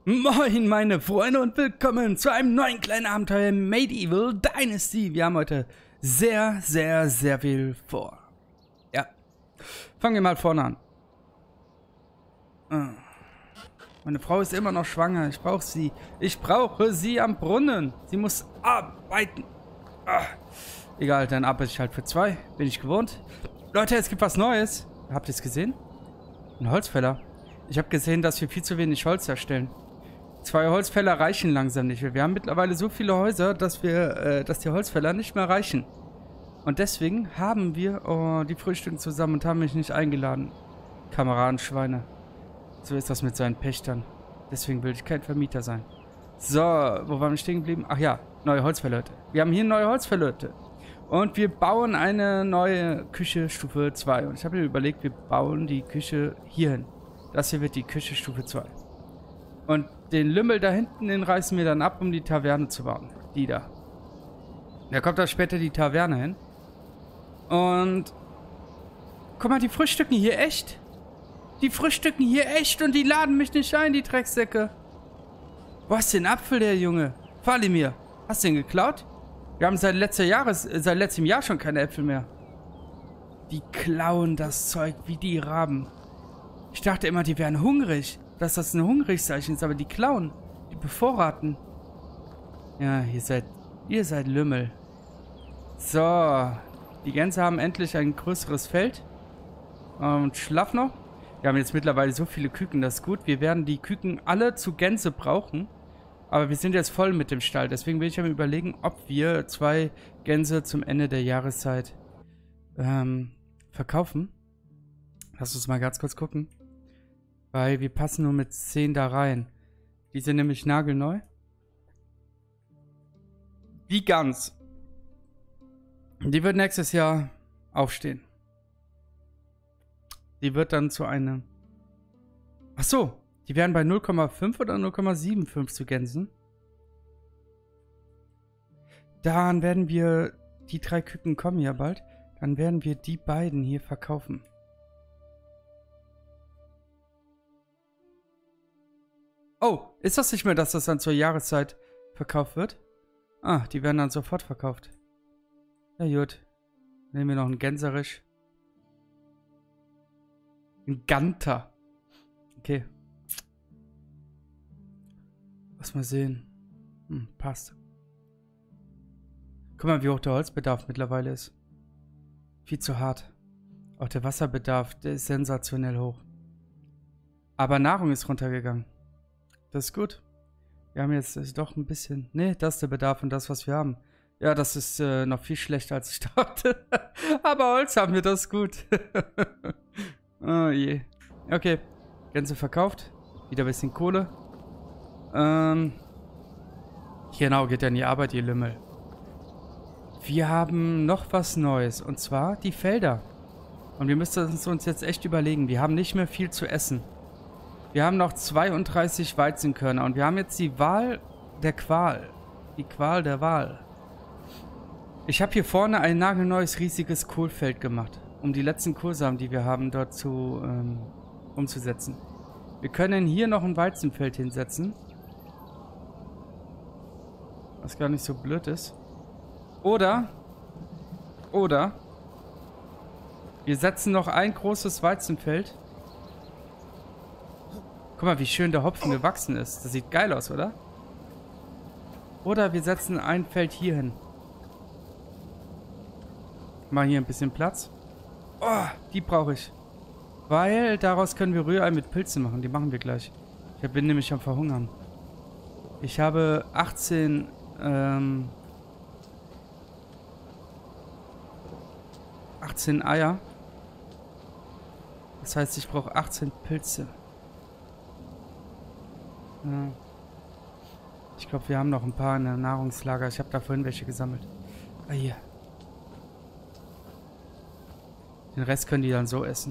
Moin meine Freunde und willkommen zu einem neuen kleinen Abenteuer Medieval Dynasty. Wir haben heute sehr viel vor. Ja, fangen wir mal vorne an. Meine Frau ist immer noch schwanger. Ich brauche sie. Ich brauche sie am Brunnen. Sie muss arbeiten. Egal, dann arbeite ich halt für 2. Bin ich gewohnt. Leute, es gibt was Neues. Habt ihr es gesehen? Ein Holzfäller. Ich habe gesehen, dass wir viel zu wenig Holz herstellen. 2 Holzfäller reichen langsam nicht. Wir haben mittlerweile so viele Häuser, dass die Holzfäller nicht mehr reichen. Und deswegen haben wir die Frühstücken zusammen und haben mich nicht eingeladen. Kameradenschweine. So ist das mit seinen Pächtern. Deswegen will ich kein Vermieter sein. So, wo waren wir stehen geblieben? Ach ja, neue Holzverleute. Wir haben hier neue Holzverleute. Und wir bauen eine neue Küche Stufe 2. Und ich habe mir überlegt, wir bauen die Küche hier hin. Das hier wird die Küche Stufe 2. Und den Lümmel da hinten, den reißen wir dann ab, um die Taverne zu bauen. Die da. Da kommt da später die Taverne hin. Und guck mal, die frühstücken hier echt. Die frühstücken hier echt und die laden mich nicht ein, die Drecksäcke. Wo hast du den Apfel, der Junge? Valimir, hast du den geklaut? Wir haben seit letztem Jahr schon keine Äpfel mehr. Die klauen das Zeug wie die Raben. Ich dachte immer, die wären hungrig. Dass das ein Hungrig-Zeichen ist, aber die klauen. Die bevorraten. Ja, ihr seid Lümmel. So. Die Gänse haben endlich ein größeres Feld. Und Schlaf noch. Wir haben jetzt mittlerweile so viele Küken, das ist gut. Wir werden die Küken alle zu Gänse brauchen. Aber wir sind jetzt voll mit dem Stall. Deswegen will ich mir überlegen, ob wir 2 Gänse zum Ende der Jahreszeit verkaufen. Lass uns mal ganz kurz gucken. Weil wir passen nur mit 10 da rein. Die sind nämlich nagelneu. Die Gans. Die wird nächstes Jahr aufstehen. Die wird dann zu einem... Ach so, die werden bei 0,5 oder 0,75 zu Gänsen. Dann werden wir... Die 3 Küken kommen ja bald. Dann werden wir die beiden hier verkaufen. Oh, ist das nicht mehr, dass das dann zur Jahreszeit verkauft wird? Ah, die werden dann sofort verkauft. Ja gut. Nehmen wir noch einen Gänserisch. Ein Ganter. Okay. Lass mal sehen. Passt. Guck mal, wie hoch der Holzbedarf mittlerweile ist. Viel zu hart. Auch der Wasserbedarf, der ist sensationell hoch. Aber Nahrung ist runtergegangen. Das ist gut. Wir haben jetzt doch ein bisschen... Ne, das ist der Bedarf und das, was wir haben. Ja, das ist noch viel schlechter, als ich dachte. Aber Holz haben wir, das ist gut. Oh je. Okay. Gänse verkauft. Wieder ein bisschen Kohle. Genau, geht ja in die Arbeit, ihr Lümmel. Wir haben noch was Neues. Und zwar die Felder. Und wir müssen uns jetzt echt überlegen. Wir haben nicht mehr viel zu essen. Wir haben noch 32 Weizenkörner und wir haben jetzt die Wahl der Qual. Die Qual der Wahl. Ich habe hier vorne ein nagelneues, riesiges Kohlfeld gemacht, um die letzten Kohlsamen, die wir haben, dort umzusetzen. Wir können hier noch ein Weizenfeld hinsetzen. Was gar nicht so blöd ist. Oder wir setzen noch ein großes Weizenfeld. Guck mal, wie schön der Hopfen gewachsen ist. Das sieht geil aus, oder? Oder wir setzen ein Feld hier hin. Mal hier ein bisschen Platz. Oh, die brauche ich. Weil daraus können wir Rührei mit Pilzen machen. Die machen wir gleich. Ich bin nämlich am Verhungern. Ich habe 18 Eier. Das heißt, ich brauche 18 Pilze. Ja. Ich glaube, wir haben noch ein paar in der Nahrungslager. Ich habe da vorhin welche gesammelt. Ah, hier. Den Rest können die dann so essen.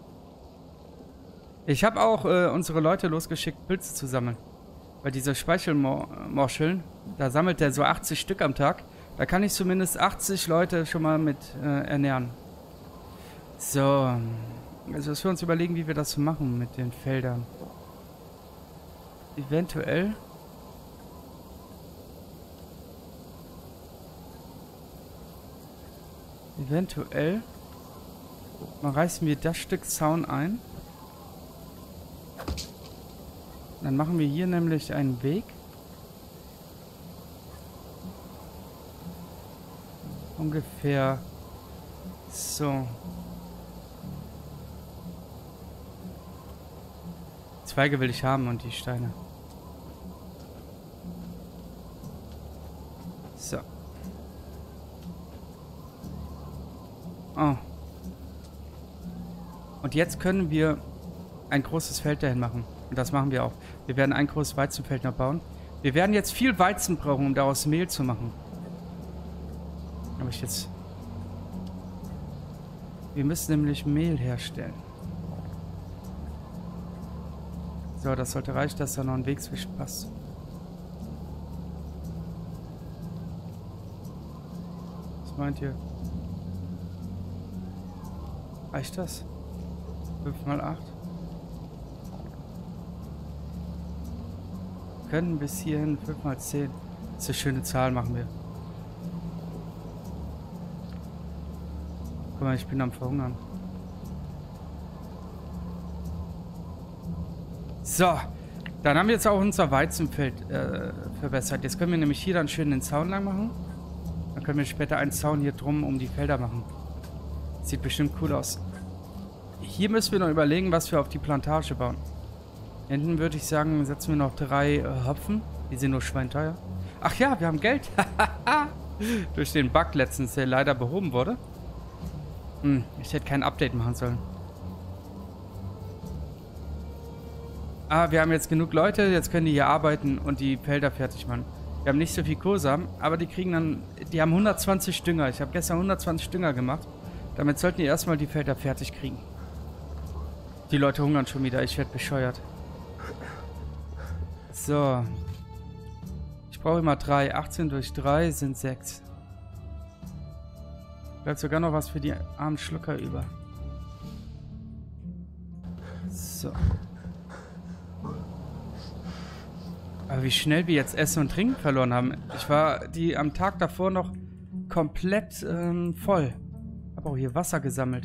Ich habe auch unsere Leute losgeschickt, Pilze zu sammeln. Weil diese Speichelmorscheln, da sammelt der so 80 Stück am Tag. Da kann ich zumindest 80 Leute schon mal mit ernähren. So. Also, dass wir uns überlegen, wie wir das machen mit den Feldern. eventuell... mal reißen wir das Stück Zaun ein. Dann machen wir hier nämlich einen Weg. Ungefähr so. Zweige will ich haben und die Steine. So. Oh. Und jetzt können wir ein großes Feld dahin machen. Und das machen wir auch. Wir werden ein großes Weizenfeld noch bauen. Wir werden jetzt viel Weizen brauchen, um daraus Mehl zu machen. Aber wir müssen nämlich Mehl herstellen. So, das sollte reichen, dass da noch ein Weg zwischen passt. Was meint ihr? Reicht das? 5 mal 8. Können bis hierhin 5 mal 10. Das ist eine schöne Zahl, machen wir. Guck mal, ich bin am Verhungern. So, dann haben wir jetzt auch unser Weizenfeld verbessert. Jetzt können wir nämlich hier dann schön den Zaun lang machen. Dann können wir später einen Zaun hier drum um die Felder machen. Sieht bestimmt cool aus. Hier müssen wir noch überlegen, was wir auf die Plantage bauen. Hinten würde ich sagen, setzen wir noch 3 Hopfen. Die sind nur schweinteuer. Ach ja, wir haben Geld. Durch den Bug letztens, der leider behoben wurde. Ich hätte kein Update machen sollen. Ah, wir haben jetzt genug Leute. Jetzt können die hier arbeiten und die Felder fertig machen. Wir haben nicht so viel Kohlsamen, aber die kriegen dann... Die haben 120 Dünger. Ich habe gestern 120 Dünger gemacht. Damit sollten die erstmal die Felder fertig kriegen. Die Leute hungern schon wieder. Ich werde bescheuert. So. Ich brauche immer 3. 18 durch 3 sind 6. Bleibt sogar noch was für die armen Schlucker über. So. Aber wie schnell wir jetzt Essen und Trinken verloren haben. Ich war am Tag davor noch komplett voll. Habe auch hier Wasser gesammelt.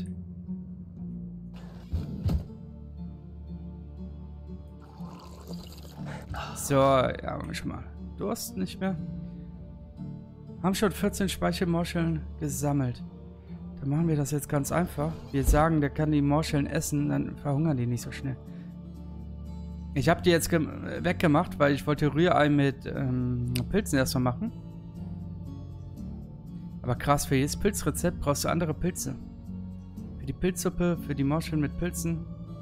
So, ja, haben wir schon mal Durst nicht mehr. Haben schon 14 Speichelmorscheln gesammelt. Dann machen wir das jetzt ganz einfach. Wir sagen, der kann die Morscheln essen, dann verhungern die nicht so schnell. Ich habe die jetzt weggemacht, weil ich wollte Rührei mit Pilzen erstmal machen. Aber krass, für jedes Pilzrezept brauchst du andere Pilze. Für die Pilzsuppe, für die Morscheln mit Pilzen.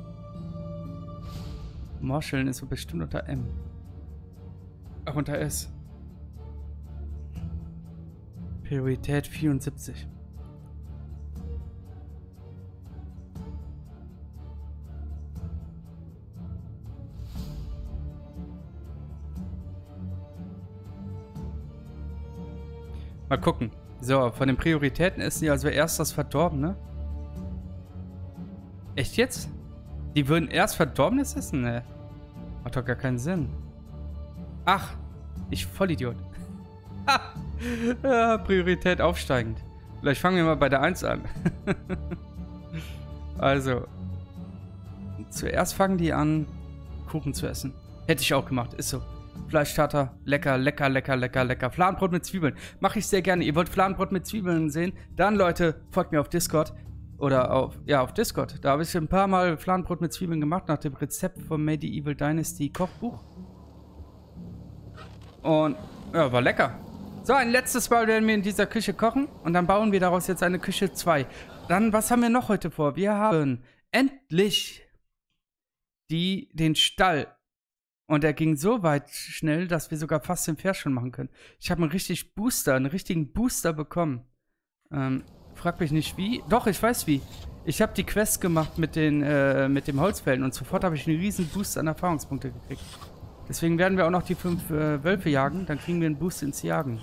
Morscheln ist so bestimmt unter M. Ach, unter S. Priorität 74. Mal gucken. So, von den Prioritäten essen die also erst das Verdorbene. Echt jetzt? Die würden erst Verdorbenes essen? Ne. Macht doch gar keinen Sinn. Ach, ich Vollidiot. Ja, Priorität aufsteigend. Vielleicht fangen wir mal bei der 1 an. Also, zuerst fangen die an, Kuchen zu essen. Hätte ich auch gemacht, ist so. Fleischtarter, lecker, lecker, lecker, lecker, lecker. Fladenbrot mit Zwiebeln. Mache ich sehr gerne. Ihr wollt Fladenbrot mit Zwiebeln sehen? Dann, Leute, folgt mir auf Discord. Oder auf Discord. Da habe ich ein paar Mal Fladenbrot mit Zwiebeln gemacht, nach dem Rezept vom Medieval Dynasty Kochbuch. Und, ja, war lecker. So, ein letztes Mal werden wir in dieser Küche kochen. Und dann bauen wir daraus jetzt eine Küche 2. Dann, was haben wir noch heute vor? Wir haben endlich den Stall. Und er ging so weit schnell, dass wir sogar fast den Vers schon machen können. Ich habe einen richtigen Booster bekommen. Frag mich nicht wie. Doch, ich weiß wie. Ich habe die Quest gemacht mit dem Holzfällen und sofort habe ich einen riesen Boost an Erfahrungspunkte gekriegt. Deswegen werden wir auch noch die 5 Wölfe jagen. Dann kriegen wir einen Boost ins Jagen.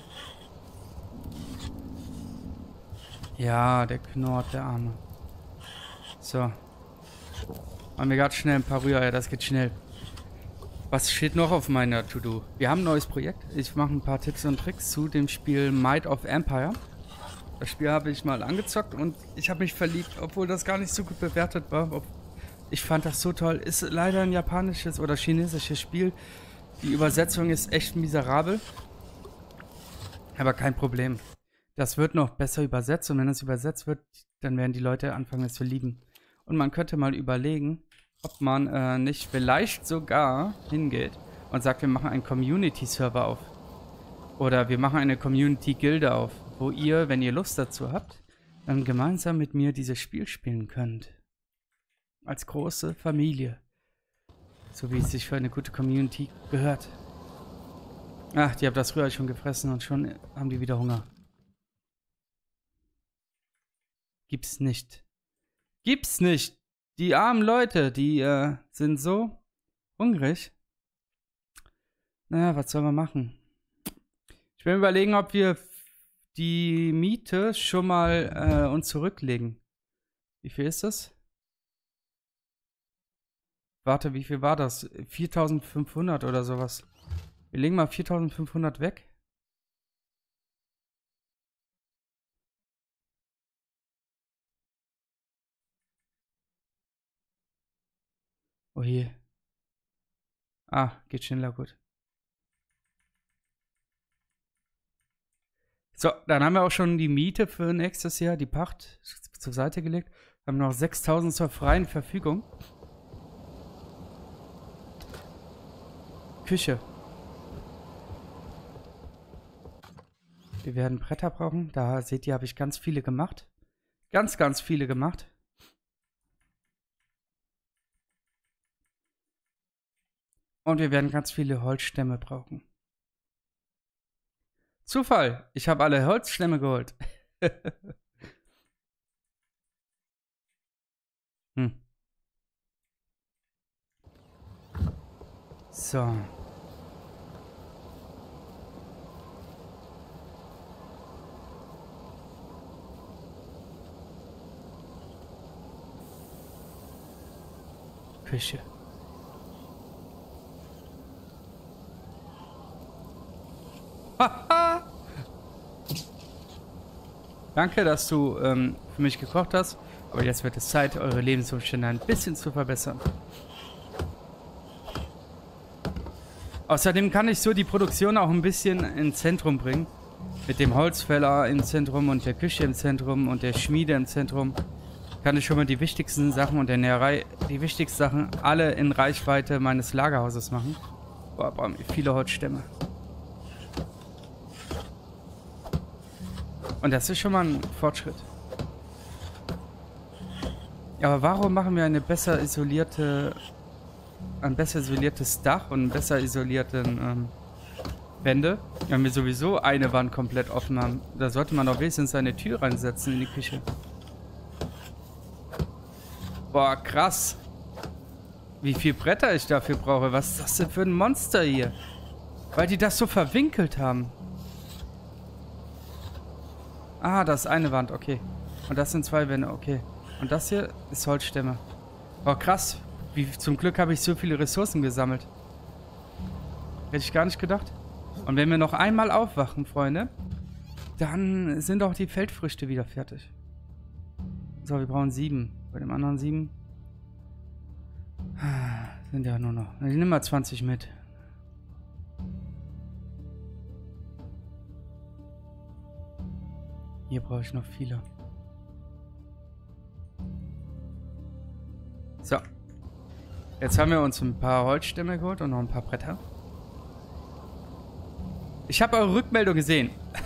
Ja, der knurrt, der Arme. So. Machen wir gerade schnell ein paar Rührei, das geht schnell. Was steht noch auf meiner To-Do? Wir haben ein neues Projekt. Ich mache ein paar Tipps und Tricks zu dem Spiel Might of Empire. Das Spiel habe ich mal angezockt und ich habe mich verliebt, obwohl das gar nicht so gut bewertet war. Ich fand das so toll. Ist leider ein japanisches oder chinesisches Spiel. Die Übersetzung ist echt miserabel. Aber kein Problem. Das wird noch besser übersetzt und wenn es übersetzt wird, dann werden die Leute anfangen, es zu lieben. Und man könnte mal überlegen, ob man nicht vielleicht sogar hingeht und sagt, wir machen einen Community-Server auf. Oder wir machen eine Community-Gilde auf, wo ihr, wenn ihr Lust dazu habt, dann gemeinsam mit mir dieses Spiel spielen könnt. Als große Familie. So wie es sich für eine gute Community gehört. Ach, die haben das früher schon gefressen und schon haben die wieder Hunger. Gibt's nicht. Gibt's nicht. Die armen Leute, die sind so hungrig. Naja, was soll man machen? Ich will überlegen, ob wir die Miete schon mal uns zurücklegen. Wie viel ist das? Warte, wie viel war das? 4.500 oder sowas. Wir legen mal 4.500 weg. Oh je. Ah, geht schneller, gut. So, dann haben wir auch schon die Miete für nächstes Jahr, die Pacht, zur Seite gelegt. Wir haben noch 6.000 zur freien Verfügung. Küche. Wir werden Bretter brauchen. Da seht ihr, habe ich ganz viele gemacht. Ganz viele gemacht. Und wir werden ganz viele Holzstämme brauchen. Zufall. Ich habe alle Holzstämme geholt. So. Küche. Danke, dass du für mich gekocht hast. Aber jetzt wird es Zeit, eure Lebensumstände ein bisschen zu verbessern. Außerdem kann ich so die Produktion auch ein bisschen ins Zentrum bringen. Mit dem Holzfäller im Zentrum und der Küche im Zentrum und der Schmiede im Zentrum. Kann ich schon mal die wichtigsten Sachen und der Näherei, die wichtigsten Sachen alle in Reichweite meines Lagerhauses machen. Boah, brauchen wir viele Holzstämme. Und das ist schon mal ein Fortschritt. Aber warum machen wir ein besser isoliertes Dach und besser isolierten Wände, wenn wir sowieso eine Wand komplett offen haben? Da sollte man doch wenigstens eine Tür reinsetzen in die Küche. Boah, krass. Wie viel Bretter ich dafür brauche. Was ist das denn für ein Monster hier? Weil die das so verwinkelt haben. Ah, das ist eine Wand, okay. Und das sind zwei Wände, okay. Und das hier ist Holzstämme. Oh, krass. Zum Glück habe ich so viele Ressourcen gesammelt. Hätte ich gar nicht gedacht. Und wenn wir noch einmal aufwachen, Freunde, dann sind auch die Feldfrüchte wieder fertig. So, wir brauchen 7. Bei dem anderen 7 sind ja nur noch. Ich nehme mal 20 mit. Hier brauche ich noch viele. So. Jetzt haben wir uns ein paar Holzstämme geholt und noch ein paar Bretter. Ich habe eure Rückmeldung gesehen.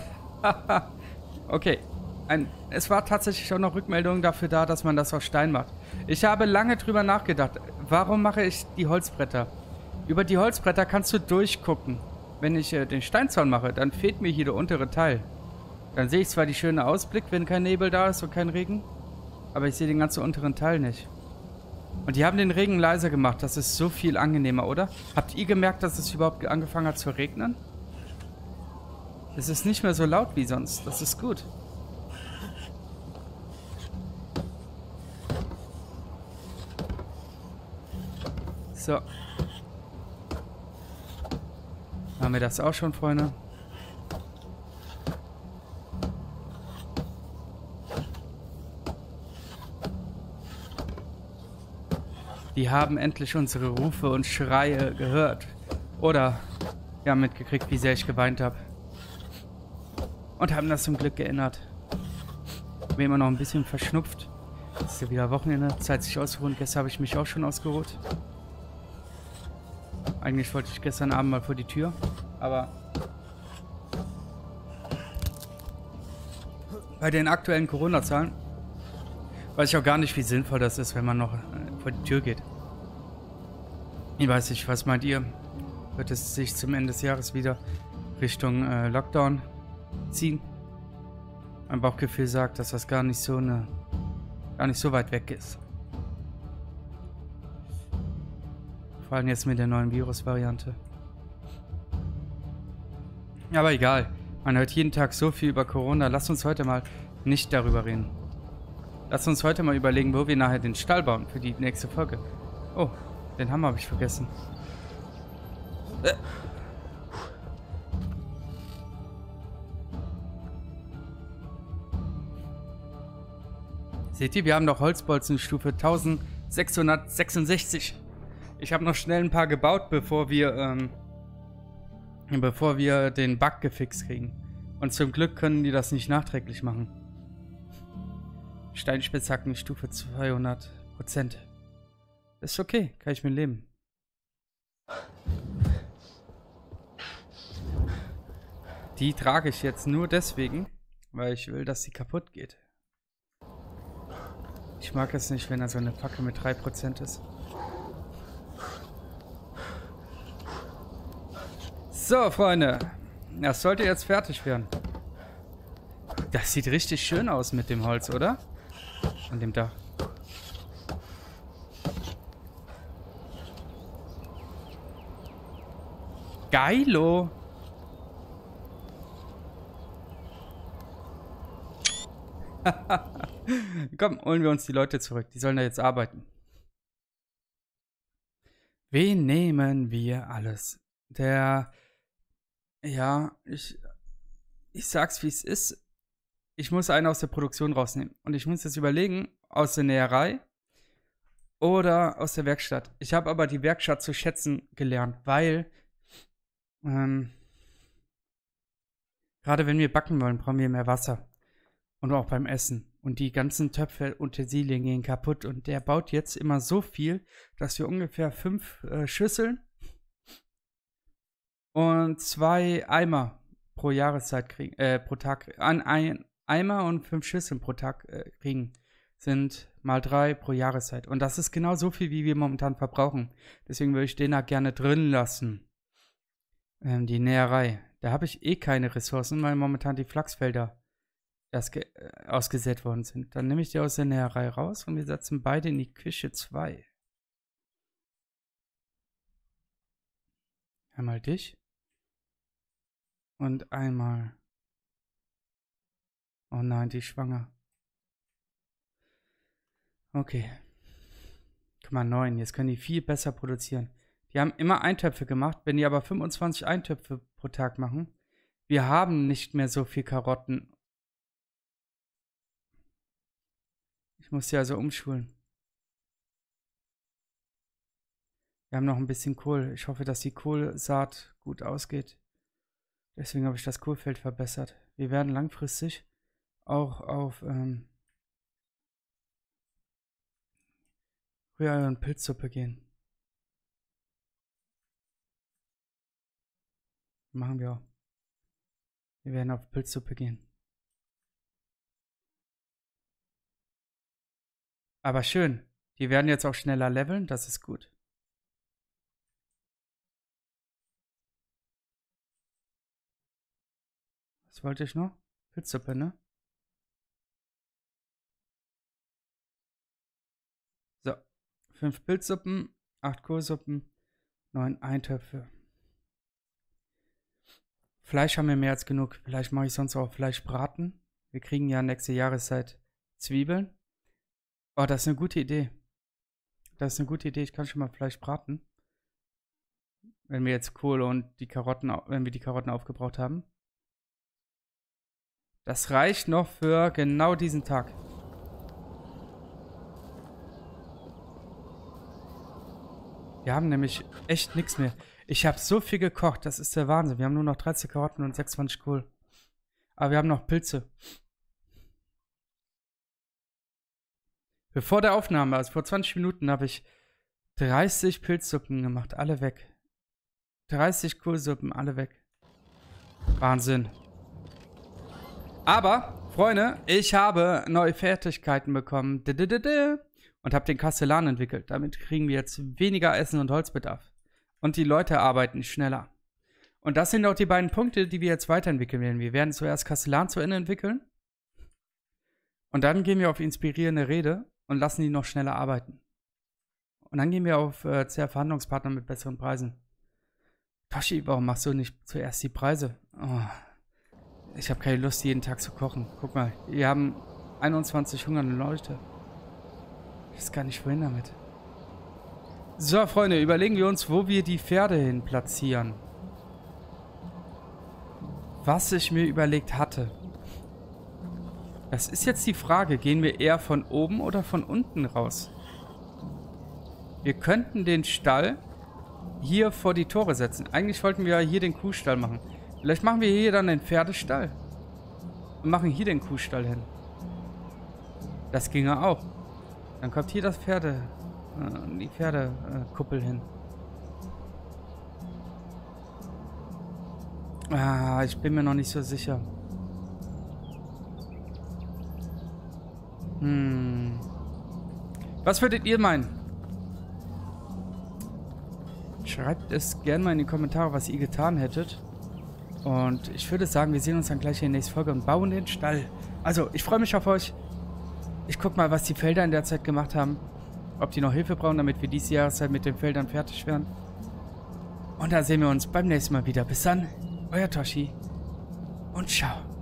Okay. Es war tatsächlich auch noch Rückmeldung dafür da, dass man das aus Stein macht. Ich habe lange drüber nachgedacht. Warum mache ich die Holzbretter? Über die Holzbretter kannst du durchgucken. Wenn ich den Steinzaun mache, dann fehlt mir hier der untere Teil. Dann sehe ich zwar die schöne Ausblick, wenn kein Nebel da ist und kein Regen, aber ich sehe den ganzen unteren Teil nicht. Und die haben den Regen leiser gemacht. Das ist so viel angenehmer, oder? Habt ihr gemerkt, dass es überhaupt angefangen hat zu regnen? Es ist nicht mehr so laut wie sonst. Das ist gut. So. Haben wir das auch schon, Freunde? Die haben endlich unsere Rufe und Schreie gehört. Oder wir haben mitgekriegt, wie sehr ich geweint habe. Und haben das zum Glück geändert. Bin immer noch ein bisschen verschnupft. Es ist ja wieder Wochenende, Zeit sich auszuruhen. Gestern habe ich mich auch schon ausgeruht. Eigentlich wollte ich gestern Abend mal vor die Tür. Aber bei den aktuellen Corona-Zahlen weiß ich auch gar nicht, wie sinnvoll das ist, wenn man noch vor die Tür geht. Ich weiß nicht, was meint ihr? Wird es sich zum Ende des Jahres wieder Richtung Lockdown ziehen? Mein Bauchgefühl sagt, dass das gar nicht so weit weg ist. Vor allem jetzt mit der neuen Virusvariante. Aber egal. Man hört jeden Tag so viel über Corona. Lasst uns heute mal nicht darüber reden. Lasst uns heute mal überlegen, wo wir nachher den Stall bauen für die nächste Folge. Oh, den Hammer habe ich vergessen. Seht ihr, wir haben noch Holzbolzen Stufe 1666. Ich habe noch schnell ein paar gebaut, bevor wir den Bug gefixt kriegen. Und zum Glück können die das nicht nachträglich machen. Steinspitzhacken Stufe 200%. Ist okay, kann ich mit leben. Die trage ich jetzt nur deswegen, weil ich will, dass sie kaputt geht. Ich mag es nicht, wenn da so eine Fackel mit 3% ist. So, Freunde. Das sollte jetzt fertig werden. Das sieht richtig schön aus mit dem Holz, oder? An dem Dach. Geilo. Komm, holen wir uns die Leute zurück. Die sollen da jetzt arbeiten. Wen nehmen wir alles? Ja, ich sag's, wie es ist. Ich muss einen aus der Produktion rausnehmen. Und ich muss jetzt überlegen, aus der Näherei oder aus der Werkstatt. Ich habe aber die Werkstatt zu schätzen gelernt, weil gerade wenn wir backen wollen, brauchen wir mehr Wasser. Und auch beim Essen. Und die ganzen Töpfe, Utensilien gehen kaputt. Und der baut jetzt immer so viel, dass wir ungefähr 5 Schüsseln und 2 Eimer pro Jahreszeit kriegen, pro Tag, ein Eimer und 5 Schüsseln pro Tag kriegen. Sind mal 3 pro Jahreszeit. Und das ist genau so viel, wie wir momentan verbrauchen. Deswegen würde ich den da gerne drin lassen. Die Näherei. Da habe ich eh keine Ressourcen, weil momentan die Flachsfelder erst ausgesät worden sind. Dann nehme ich die aus der Näherei raus und wir setzen beide in die Küche 2. Einmal dich. Und einmal... Oh nein, die ist schwanger. Okay. Guck mal, 9. Jetzt können die viel besser produzieren. Die haben immer Eintöpfe gemacht. Wenn die aber 25 Eintöpfe pro Tag machen, wir haben nicht mehr so viel Karotten. Ich muss sie also umschulen. Wir haben noch ein bisschen Kohl. Ich hoffe, dass die Kohlsaat gut ausgeht. Deswegen habe ich das Kohlfeld verbessert. Wir werden langfristig auch auf Rührei und Pilzsuppe gehen. Machen wir auch. Wir werden auf Pilzsuppe gehen. Aber schön. Die werden jetzt auch schneller leveln. Das ist gut. Was wollte ich noch? Pilzsuppe, ne? So. 5 Pilzsuppen, 8 Kohlsuppen, 9 Eintöpfe. Fleisch haben wir mehr als genug. Vielleicht mache ich sonst auch Fleisch braten. Wir kriegen ja nächste Jahreszeit Zwiebeln. Oh, das ist eine gute Idee. Das ist eine gute Idee. Ich kann schon mal Fleisch braten. Wenn wir jetzt Kohle und die Karotten, wenn wir die Karotten aufgebraucht haben. Das reicht noch für genau diesen Tag. Wir haben nämlich echt nichts mehr. Ich habe so viel gekocht, das ist der Wahnsinn. Wir haben nur noch 13 Karotten und 26 Kohl. Aber wir haben noch Pilze. Bevor der Aufnahme, also vor 20 Minuten, habe ich 30 Pilzsuppen gemacht, alle weg. 30 Kohlsuppen, alle weg. Wahnsinn. Aber, Freunde, ich habe neue Fertigkeiten bekommen. Und habe den Kastellan entwickelt. Damit kriegen wir jetzt weniger Essen und Holzbedarf. Und die Leute arbeiten schneller. Und das sind auch die beiden Punkte, die wir jetzt weiterentwickeln werden. Wir werden zuerst Kastellan zu Ende entwickeln. Und dann gehen wir auf inspirierende Rede und lassen die noch schneller arbeiten. Und dann gehen wir auf Verhandlungspartner mit besseren Preisen. Toshi, warum machst du nicht zuerst die Preise? Oh, ich habe keine Lust, jeden Tag zu kochen. Guck mal, wir haben 21 hungernde Leute. Ich weiß gar nicht, wohin damit. So, Freunde, überlegen wir uns, wo wir die Pferde hin platzieren. Was ich mir überlegt hatte. Das ist jetzt die Frage, gehen wir eher von oben oder von unten raus? Wir könnten den Stall hier vor die Tore setzen. Eigentlich wollten wir hier den Kuhstall machen. Vielleicht machen wir hier dann den Pferdestall. Und machen hier den Kuhstall hin. Das ginge auch. Dann kommt hier das die Pferdekuppel hin. Ah, ich bin mir noch nicht so sicher. Was würdet ihr meinen? Schreibt es gerne mal in die Kommentare, was ihr getan hättet. Und ich würde sagen, wir sehen uns dann gleich in der nächsten Folge und bauen den Stall. Also, ich freue mich auf euch. Ich gucke mal, was die Felder in der Zeit gemacht haben. Ob die noch Hilfe brauchen, damit wir diese Jahreszeit mit den Feldern fertig werden. Und da sehen wir uns beim nächsten Mal wieder. Bis dann, euer Toshi. Und ciao.